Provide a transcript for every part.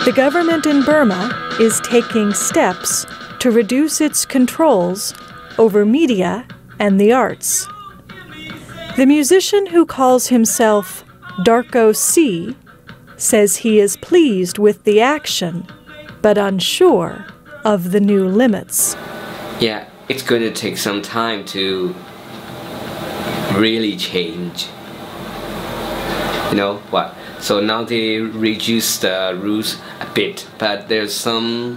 The government in Burma is taking steps to reduce its controls over media and the arts. The musician who calls himself Darko C says he is pleased with the action, but unsure of the new limits. Yeah, it's going to take some time to really change. You know what? So now they reduce the rules a bit, but there's some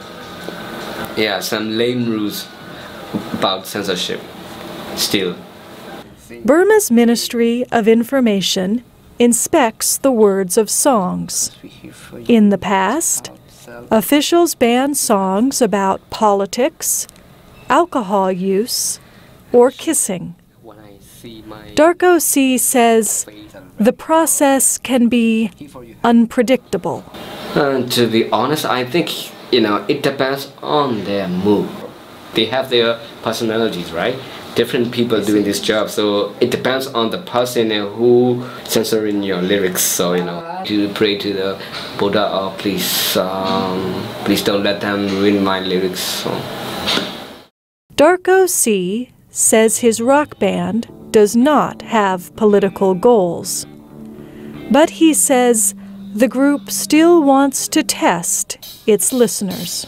lame rules about censorship still. Burma's Ministry of Information inspects the words of songs. In the past, officials banned songs about politics, alcohol use, or kissing. Darko C says the process can be unpredictable. To be honest, I think, it depends on their mood. They have their personalities, right? Different people doing this job, so it depends on the person who censoring your lyrics. So, to pray to the Buddha, or please don't let them ruin my lyrics. So. Darko C says his rock band does not have political goals. But he says the group still wants to test its listeners.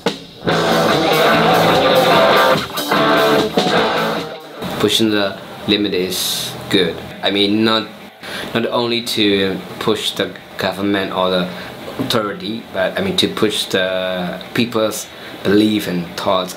Pushing the limit is good. I mean, not only to push the government or the authority, but I mean to push the people's belief and thoughts.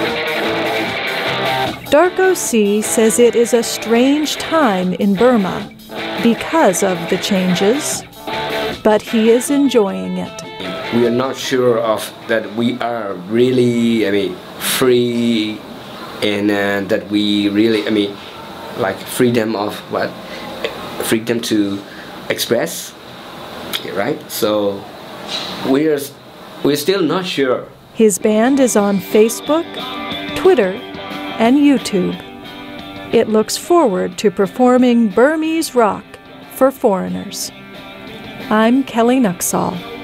Darko C says it is a strange time in Burma because of the changes, but he is enjoying it. We are not sure of that we are really, free, and that we really, like freedom of what? Freedom to express, right? So we're still not sure. His band is on Facebook, Twitter, and YouTube. It looks forward to performing Burmese rock for foreigners. I'm Kelly Nuxall.